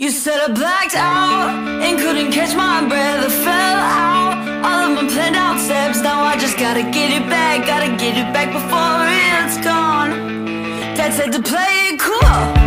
You said I blacked out and couldn't catch my breath. I fell out all of my planned out steps. Now I just gotta get it back, gotta get it back before it's gone. Dad said to play it cool.